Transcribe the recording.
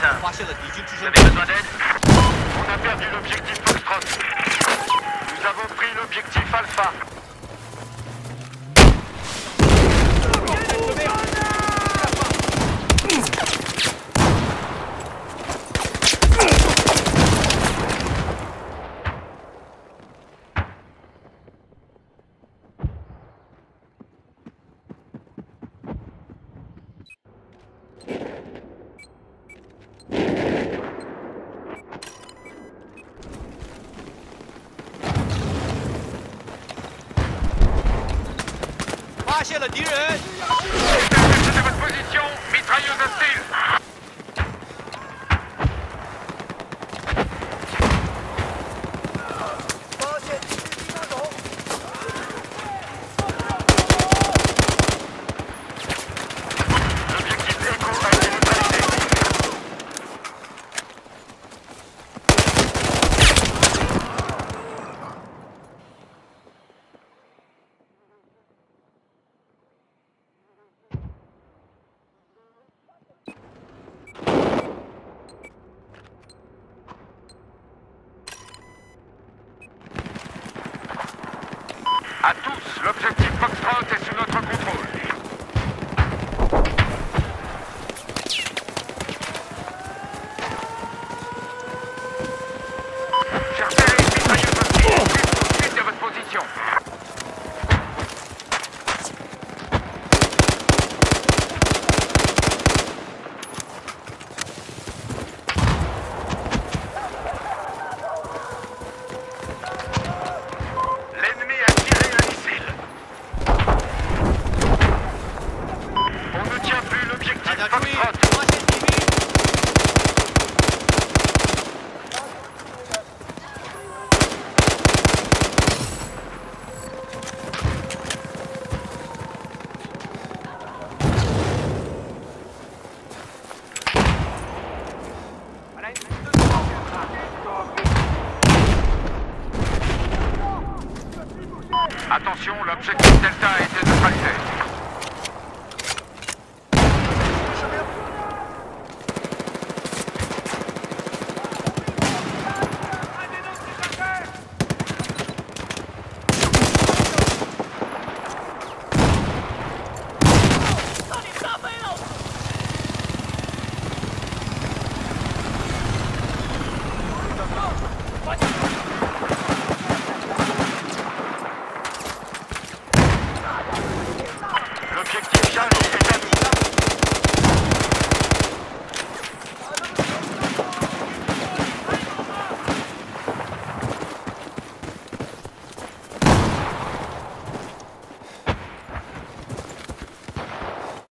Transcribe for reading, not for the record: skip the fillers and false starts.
bien. 发现了敌军支 Vous 撑 avez besoin d'aide? On a perdu l'objectif Foxtrot. Nous avons pris l'objectif Alpha. 发现了敌人。 Établissez votre position, mitrailleuse hostile. L'objectif Echo a été neutralisé. À tous, l'objectif Foxtrot est sous notre contrôle. Cherchez les mitrailleuses hostiles. Tout de suite à votre position. L'ennemi a tiré un missile. On ne tient plus l'objectif 大家注意， Foxtrot. 发现敌兵。 Attention, l'objectif Delta a été neutralisé.